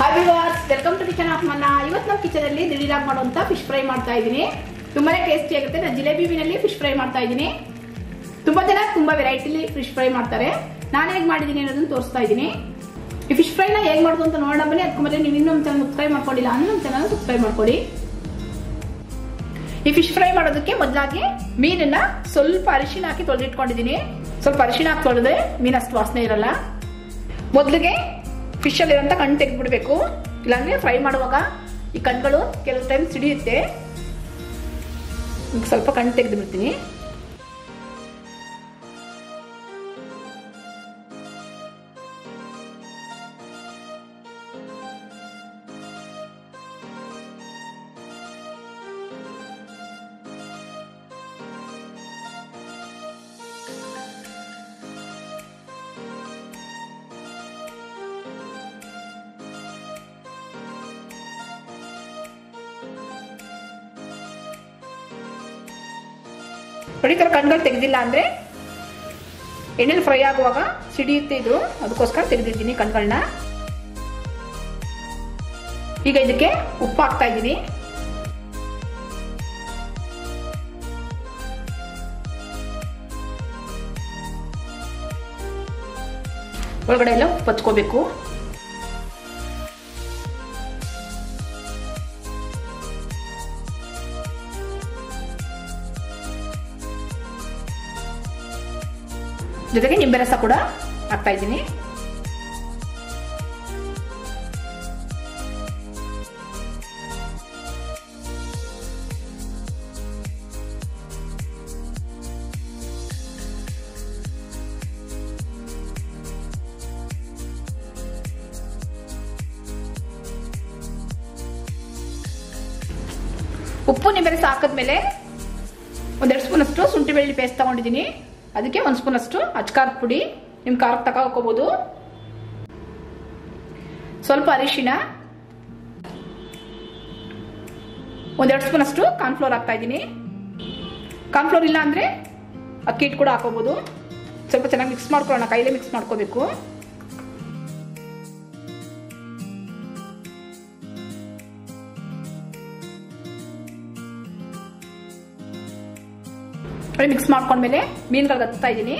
Hi viewers, welcome to kitchen of Manna. ಇವತ್ತು ನಮ್ಮ kitchen ಅಲ್ಲಿ ದಿಢೀರಾಗಿ ಮಾಡುವಂತ ಫಿಶ್ ಫ್ರೈ ಮಾಡ್ತಾ ಇದ್ದೀನಿ. ತುಂಬಾನೇ ಟೇಸ್ಟಿ ಆಗುತ್ತೆ. ನಾನು ಜಿಲೇಬಿ ಮೀನಲ್ಲಿ ಫಿಶ್ ಫ್ರೈ ಮಾಡ್ತಾ ಇದ್ದೀನಿ. ತುಂಬಾ ಜನ ತುಂಬಾ ವೆರೈಟಿಲಿ ಫಿಶ್ ಫ್ರೈ ಮಾಡ್ತಾರೆ. ನಾನು ಹೇಗೆ ಮಾಡಿದ್ದೀನಿ ಅನ್ನೋದನ್ನ ತೋರಿಸ್ತಾ ಇದ್ದೀನಿ. ಈ ಫಿಶ್ ಫ್ರೈನ ಹೇಗೆ ಮಾಡೋದು ಅಂತ ನೋಡೋಣ ಬನ್ನಿ. ಅದಕ್ಕೆ ನೀವು ಇನ್ನೊಂದು ಚಾನಲ್ ಸಬ್ಸ್ಕ್ರೈಬ್ ಮಾಡ್ಕೊಂಡಿಲ್ಲ ಅಂದ್ರೆ ನಮ್ಮ ಚಾನಲ್ ಸಬ್ಸ್ಕ್ರೈಬ್ ಮಾಡ್ಕೊಳ್ಳಿ. ಈ ಫಿಶ್ ಫ್ರೈ ಮಾಡೋದಕ್ಕೆ ಮೊದಲಾಗಿ ಮೀನನ್ನ ಸ್ವಲ್ಪ ಅರಿಶಿನ ಹಾಕಿ ತೊಳೆದಿಟ್ಕೊಂಡಿದ್ದೀನಿ. ಸ್ವಲ್ಪ ಅರಿಶಿನ ಹಾಕಿ ತೊಳೆದ್ರೆ ಮೀನು ಅಷ್ಟು ವಾಸನೆ ಇರಲ್ಲ. ಮೊದಲಿಗೆ ಫಿಶ್ ಅಲ್ಲಿರುವಂತ ಕಣ್ಣು ತೆಗೆದ್ಬಿಡ್ಬೇಕು. ಇಲ್ಲಾಂದ್ರೆ ಫ್ರೈ ಮಾಡುವಾಗ ಈ ಕಣ್ಗಳು ಕೆಲವು ಟೈಮ್ ಸಿಡಿಯುತ್ತೆ. ಸ್ವಲ್ಪ ಕಣ್ಣು ತೆಗೆದು ಬಿಡ್ತೀನಿ. ನೋಡಿ, ತರ ಕಣ್ಗಳು ತೆಗೆದಿಲ್ಲ ಅಂದ್ರೆ ಎಣ್ಣೆಲಿ ಫ್ರೈ ಆಗುವಾಗ ಸಿಡಿಯುತ್ತೆ ಇದು. ಅದಕ್ಕೋಸ್ಕರ ತೆಗೆದಿದ್ದೀನಿ ಕಣ್ಗಳನ್ನ. ಈಗ ಇದಕ್ಕೆ ಉಪ್ಪು ಹಾಕ್ತಾ ಇದ್ದೀನಿ. ಒಳಗಡೆ ಎಲ್ಲ ಉಪ್ಪು ಹಚ್ಕೋಬೇಕು. ಜೊತೆಗೆ ನಿಂಬೆ ರಸ ಕೂಡ ಹಾಕ್ತಾ ಇದ್ದೀನಿ. ಉಪ್ಪು ನಿಂಬೆ ರಸ ಹಾಕಿದ್ಮೇಲೆ 1-2 ಸ್ಪೂನ್ ಅಷ್ಟು ಶುಂಠಿ ಬೆಳ್ಳುಳ್ಳಿ ಪೇಸ್ಟ್ ತಗೊಂಡಿದ್ದೀನಿ. ಅದಕ್ಕೆ 1 ಸ್ಪೂನ್ ಅಷ್ಟು ಅಚ್ಕಾರದ ಪುಡಿ, ನಿಮ್ ಖಾರಕ್ಕೆ ತಕ ಹಾಕೋಬಹುದು. ಸ್ವಲ್ಪ ಅರಿಶಿನ, 1-2 ಸ್ಪೂನ್ ಅಷ್ಟು ಕಾರ್ನ್ಫ್ಲೋರ್ ಹಾಕ್ತಾ ಇದ್ದೀನಿ. ಕಾರ್ನ್ಫ್ಲೋರ್ ಇಲ್ಲ ಅಂದ್ರೆ ಅಕ್ಕಿ ಹಿಟ್ಟು ಕೂಡ ಹಾಕೋಬಹುದು. ಸ್ವಲ್ಪ ಚೆನ್ನಾಗಿ ಮಿಕ್ಸ್ ಮಾಡ್ಕೊಳ್ಳೋಣ. ಕೈಲೇ ಮಿಕ್ಸ್ ಮಾಡ್ಕೋಬೇಕು. ಮಿಕ್ಸ್ ಮಾಡ್ಕೊಂಡ್ಮೇಲೆ ಮೀನುಗಳಿಗೆ ಹಚ್ತಾ ಇದ್ದೀನಿ.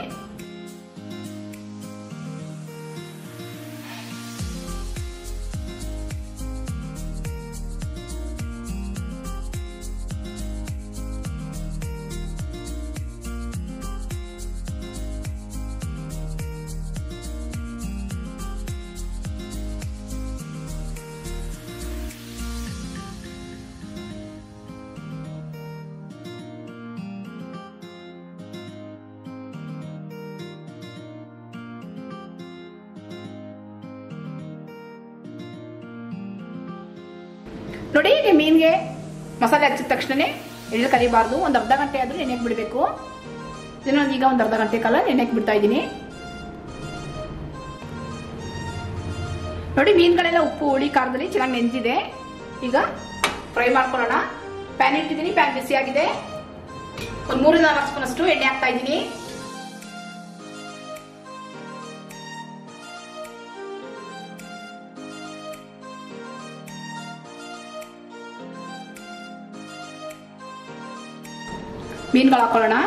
ನೋಡಿ, ಮೀನ್ಗೆ ಮಸಾಲೆ ಹಚ್ಚಿದ ತಕ್ಷಣನೇ ಎಳ್ಳು ಕರಿಬಾರ್ದು. ಒಂದು ಅರ್ಧ ಗಂಟೆ ಆದ್ರೂ ನೆನೆಯಕ್ಕೆ ಬಿಡಬೇಕು. ಈಗ ಒಂದು ಅರ್ಧ ಗಂಟೆ ಕಾಲ ನೆನೆಯಕ್ಕೆ ಬಿಡ್ತಾ ಇದ್ದೀನಿ. ನೋಡಿ, ಮೀನುಗಳೆಲ್ಲ ಉಪ್ಪು ಹುಳಿ ಖಾರದಲ್ಲಿ ಚೆನ್ನಾಗಿ ನೆಂದಿದೆ. ಈಗ ಫ್ರೈ ಮಾಡ್ಕೊಳ್ಳೋಣ. ಪ್ಯಾನ್ ಇಟ್ಟಿದ್ದೀನಿ. ಪ್ಯಾನ್ ಬಿಸಿ ಆಗಿದೆ. ಒಂದು 3-4 ಸ್ಪೂನ್ ಅಷ್ಟು ಎಣ್ಣೆ ಹಾಕ್ತಾ ಇದ್ದೀನಿ. ಮೀನುಗಳು ಹಾಕೊಳ್ಳೋಣ.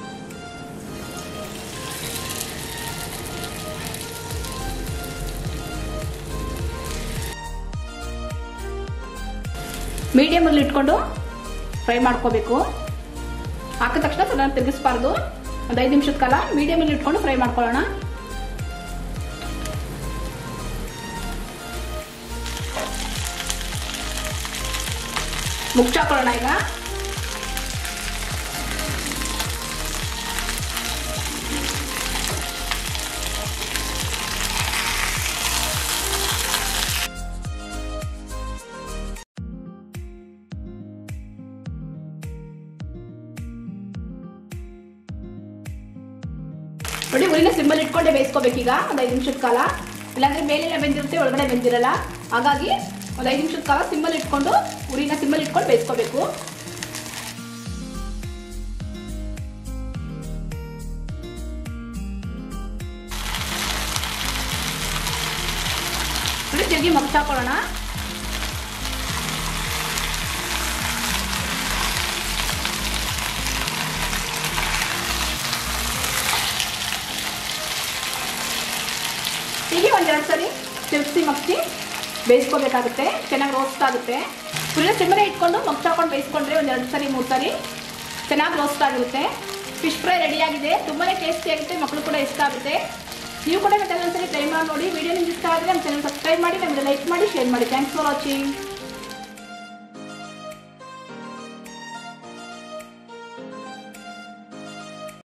ಮೀಡಿಯಂ ಅಲ್ಲಿ ಇಟ್ಕೊಂಡು ಫ್ರೈ ಮಾಡ್ಕೋಬೇಕು. ಹಾಕಿದ ತಕ್ಷಣ ಚೆನ್ನಾಗಿ ತಿರುಗಿಸಬಾರ್ದು. ಒಂದು 5 ನಿಮಿಷದ ಕಾಲ ಮೀಡಿಯಂ ಅಲ್ಲಿ ಇಟ್ಕೊಂಡು ಫ್ರೈ ಮಾಡ್ಕೊಳ್ಳೋಣ. ಮುಚ್ಚಾಕೊಳ್ಳೋಣ. ಈಗ ನೋಡಿ, ಉರಿನ ಸಿಂಬಲ್ ಇಟ್ಕೊಂಡೆ ಬೇಯಿಸ್ಕೋಬೇಕೀಗ ಒಂದು 5 ನಿಮಿಷದ ಕಾಲ. ಇಲ್ಲಾಂದ್ರೆ ಮೇಲೆಲ್ಲ ಬೆಂದಿರುತ್ತೆ, ಒಳಗಡೆ ಬೆಂದಿರಲ್ಲ. ಹಾಗಾಗಿ ಒಂದು 5 ನಿಮಿಷದ ಕಾಲ ಸಿಂಬಲ್ ಇಟ್ಕೊಂಡು ಉರಿನ ಸಿಂಬಲ್ ಇಟ್ಕೊಂಡು ಬೇಯಿಸ್ಕೋಬೇಕು. ನೋಡಿ ತಿರುಗಿ ಮಗ್ಚಾಕೊಳ್ಳೋಣ. ಹೀಗೆ ಒಂದೆರಡು ಸರಿ ತಿರುಗಿಸಿ ಮಗ್ಚಿ ಬೇಯಿಸ್ಕೋಬೇಕಾಗುತ್ತೆ. ಚೆನ್ನಾಗಿ ರೋಸ್ಟ್ ಆಗುತ್ತೆ. ಫುಲ್ ಸಿಮ್ಮನೆ ಇಟ್ಕೊಂಡು ಮಗ್ಚಾಕೊಂಡು ಬೇಯಿಸ್ಕೊಂಡ್ರೆ ಒಂದೆರಡು ಸರಿ 3 ಸರಿ ಚೆನ್ನಾಗಿ ರೋಸ್ಟ್ ಆಗಿರುತ್ತೆ. ಫಿಶ್ ಫ್ರೈ ರೆಡಿಯಾಗಿದೆ. ತುಂಬಾ ಟೇಸ್ಟಿ ಆಗುತ್ತೆ, ಮಕ್ಕಳು ಕೂಡ ಇಷ್ಟ ಆಗುತ್ತೆ. ನೀವು ಕೂಡ ಮತ್ತೆ ಒಂದ್ಸರಿ ಟ್ರೈ ಮಾಡಿ ನೋಡಿ. ವಿಡಿಯೋ ನಿಮ್ಗೆ ಇಷ್ಟ ಆದರೆ ನಮ್ಮ ಚಾನಲ್ ಸಬ್ಸ್ಕ್ರೈಬ್ ಮಾಡಿ, ನಮಗೆ ಲೈಕ್ ಮಾಡಿ, ಶೇರ್ ಮಾಡಿ. Thanks for watching.